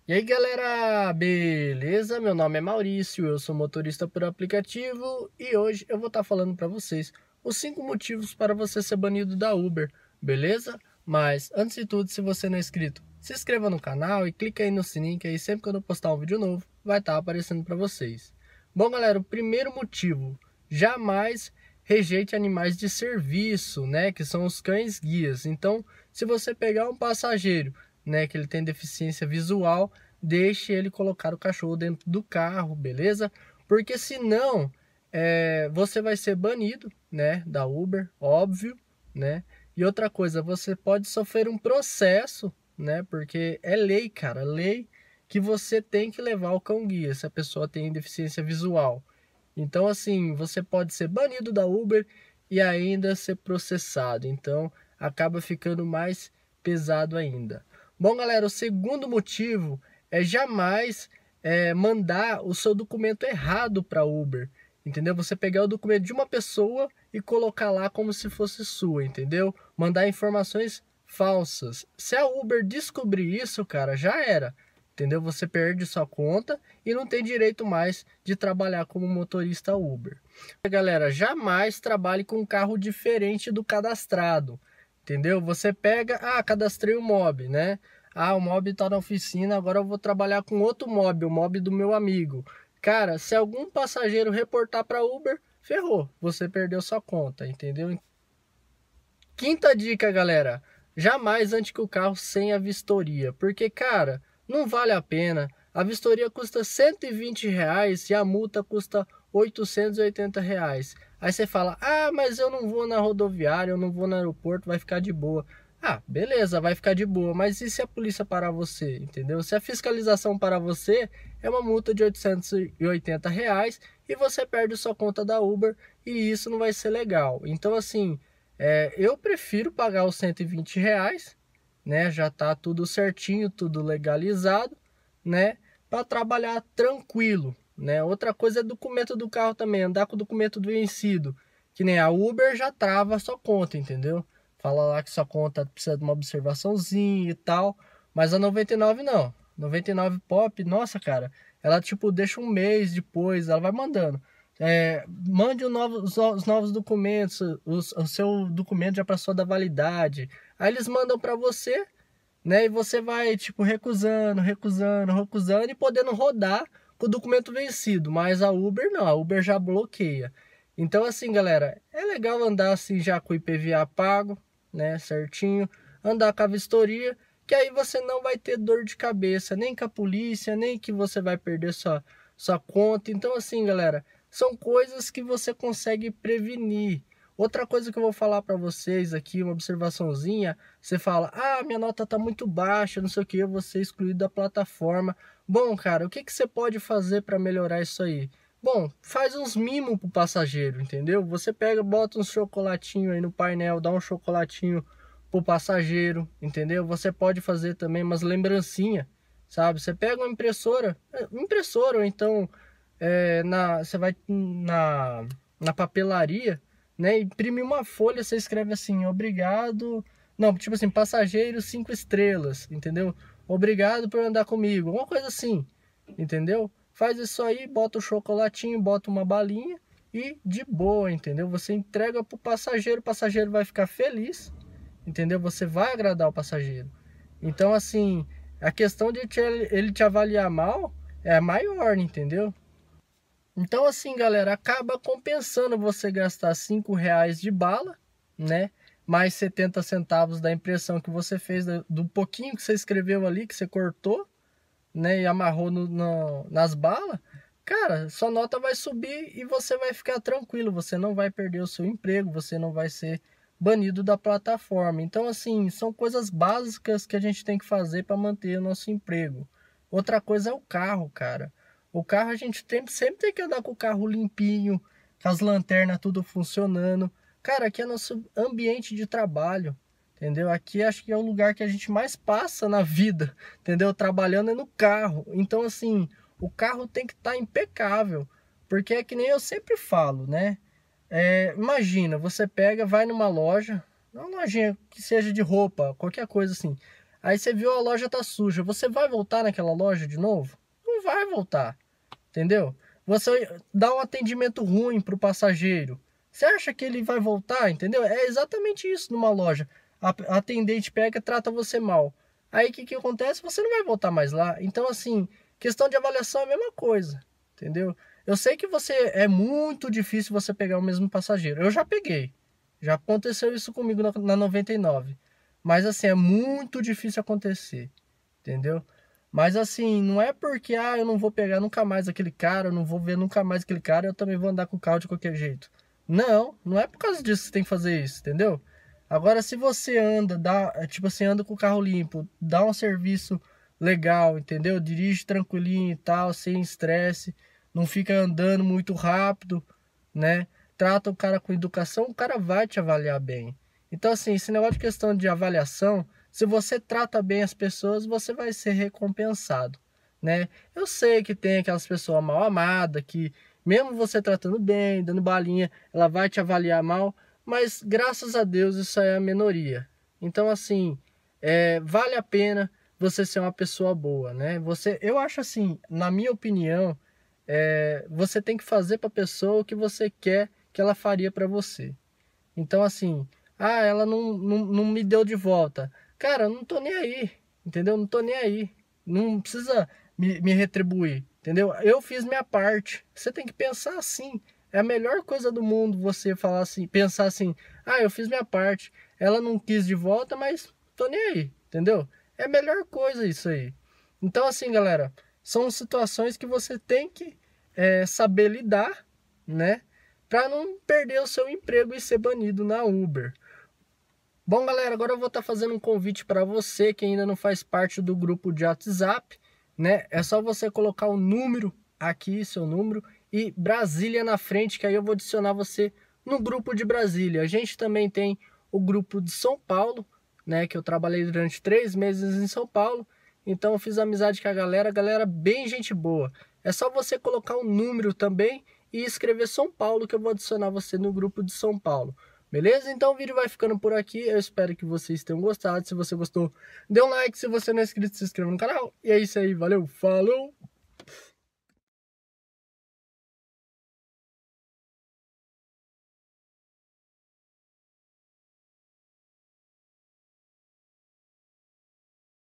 E aí galera, beleza? Meu nome é Maurício, eu sou motorista por aplicativo e hoje eu vou estar falando para vocês os 5 motivos para você ser banido da Uber, beleza? Mas antes de tudo, se você não é inscrito, se inscreva no canal e clique aí no sininho que aí sempre que eu postar um vídeo novo vai estar aparecendo para vocês. Bom galera, o primeiro motivo, jamais rejeite animais de serviço, né? Que são os cães guias. Então, se você pegar um passageiro, né, que ele tem deficiência visual, deixe ele colocar o cachorro dentro do carro, beleza? Porque senão você vai ser banido, né, da Uber, óbvio, né? E outra coisa, você pode sofrer um processo, né? Porque é lei, cara, lei que você tem que levar o cão guia se a pessoa tem deficiência visual. Então, assim, você pode ser banido da Uber e ainda ser processado. Então, acaba ficando mais pesado ainda. Bom, galera, o segundo motivo é jamais mandar o seu documento errado para a Uber. Entendeu? Você pegar o documento de uma pessoa e colocar lá como se fosse sua, entendeu? Mandar informações falsas. Se a Uber descobrir isso, cara, já era. Entendeu? Você perde sua conta e não tem direito mais de trabalhar como motorista Uber. Galera, jamais trabalhe com um carro diferente do cadastrado. Entendeu? Você pega, cadastrei o mob, né? O mob tá na oficina, agora eu vou trabalhar com outro mob, o mob do meu amigo. Cara, se algum passageiro reportar para Uber, ferrou, você perdeu sua conta, entendeu? Quinta dica, galera, jamais ande com o carro sem a vistoria, porque, cara, não vale a pena. A vistoria custa R$ 120 e a multa custa R$ 880. Aí você fala, mas eu não vou na rodoviária, eu não vou no aeroporto, vai ficar de boa. Beleza, vai ficar de boa, mas e se a polícia parar você, entendeu? Se a fiscalização parar você, é uma multa de R$ 880 e você perde sua conta da Uber e isso não vai ser legal. Então, assim, eu prefiro pagar os R$ 120, né? Já tá tudo certinho, tudo legalizado, né? Para trabalhar tranquilo, né? Outra coisa é documento do carro também, andar com o documento vencido, que nem a Uber já trava a sua conta, entendeu? Fala lá que sua conta precisa de uma observaçãozinha e tal, mas a 99 não. 99 Pop, nossa, cara, ela tipo deixa um mês depois, ela vai mandando. Mande os novos documentos, o seu documento já passou da validade. Aí eles mandam para você, né? E você vai tipo recusando e podendo rodar com o documento vencido. Mas a Uber não, a Uber já bloqueia. Então assim, galera, é legal andar assim já com o IPVA pago, né? Certinho, andar com a vistoria, que aí você não vai ter dor de cabeça, nem com a polícia, nem que você vai perder sua conta. Então assim, galera, são coisas que você consegue prevenir. Outra coisa que eu vou falar para vocês aqui, uma observaçãozinha, você fala, minha nota tá muito baixa, não sei o que, eu vou ser excluído da plataforma. Bom, cara, o que você pode fazer para melhorar isso aí? Bom, faz uns mimos pro passageiro, entendeu? Você pega, bota um chocolatinho aí no painel, dá um chocolatinho pro passageiro, entendeu? Você pode fazer também umas lembrancinhas, sabe? Você pega uma impressora, ou então você vai na papelaria, né? Imprime uma folha, você escreve assim, obrigado. Não, tipo assim, passageiro 5 estrelas, entendeu? Obrigado por andar comigo, uma coisa assim, entendeu? Faz isso aí, bota o chocolatinho, bota uma balinha e de boa, entendeu? Você entrega pro passageiro, o passageiro vai ficar feliz, entendeu? Você vai agradar o passageiro. Então, assim, a questão de ele te avaliar mal é maior, entendeu? Então assim, galera, acaba compensando você gastar R$ 5 de bala, né? Mais 70 centavos da impressão que você fez, do pouquinho que você escreveu ali, que você cortou, né? E amarrou nas balas. Cara, sua nota vai subir e você vai ficar tranquilo. Você não vai perder o seu emprego, você não vai ser banido da plataforma. Então, assim, são coisas básicas que a gente tem que fazer para manter o nosso emprego. Outra coisa é o carro, cara. O carro a gente sempre tem que andar com o carro limpinho, com as lanternas tudo funcionando. Cara, aqui é nosso ambiente de trabalho, entendeu? Aqui acho que é o lugar que a gente mais passa na vida, entendeu? Trabalhando é no carro. Então, assim, o carro tem que estar impecável, porque é que nem eu sempre falo, né? Imagina, você pega, vai numa loja, uma lojinha que seja de roupa, qualquer coisa assim. Aí você viu a loja tá suja, você vai voltar naquela loja de novo? Não vai voltar, entendeu? Você dá um atendimento ruim para o passageiro, você acha que ele vai voltar, entendeu? É exatamente isso numa loja. A atendente pega e trata você mal. Aí o que acontece? Você não vai voltar mais lá. Então, assim, questão de avaliação é a mesma coisa, entendeu? Eu sei que é muito difícil você pegar o mesmo passageiro. Eu já peguei. Já aconteceu isso comigo na 99. Mas assim, é muito difícil acontecer, entendeu? Mas assim, não é porque eu não vou pegar nunca mais aquele cara, eu não vou ver nunca mais aquele cara, eu também vou andar com o carro de qualquer jeito. Não, não é por causa disso que você tem que fazer isso, entendeu? Agora, se você anda, tipo assim, anda com o carro limpo, dá um serviço legal, entendeu? Dirige tranquilinho e tal, sem estresse, não fica andando muito rápido, né? Trata o cara com educação, o cara vai te avaliar bem. Então, assim, esse negócio de questão de avaliação, se você trata bem as pessoas, você vai ser recompensado, né? Eu sei que tem aquelas pessoas mal amadas, que mesmo você tratando bem, dando balinha, ela vai te avaliar mal, mas graças a Deus isso aí é a minoria. Então, assim, vale a pena você ser uma pessoa boa, né? Eu acho assim, na minha opinião, você tem que fazer para a pessoa o que você quer que ela faria para você. Então, assim, ela não me deu de volta. Cara, eu não tô nem aí, entendeu? Não tô nem aí. Não precisa me retribuir, entendeu? Eu fiz minha parte. Você tem que pensar assim. É a melhor coisa do mundo você falar assim, pensar assim, eu fiz minha parte. Ela não quis de volta, mas tô nem aí, entendeu? É a melhor coisa isso aí. Então, assim, galera, são situações que você tem que saber lidar, né? Para não perder o seu emprego e ser banido na Uber. Bom, galera, agora eu vou estar fazendo um convite para você que ainda não faz parte do grupo de WhatsApp, né? É só você colocar o número aqui, seu número, e Brasília na frente, que aí eu vou adicionar você no grupo de Brasília. A gente também tem o grupo de São Paulo, né? Que eu trabalhei durante 3 meses em São Paulo, então eu fiz amizade com a galera bem gente boa. É só você colocar o número também e escrever São Paulo, que eu vou adicionar você no grupo de São Paulo. Beleza? Então o vídeo vai ficando por aqui. Eu espero que vocês tenham gostado. Se você gostou, dê um like. Se você não é inscrito, se inscreva no canal. E é isso aí. Valeu, falou!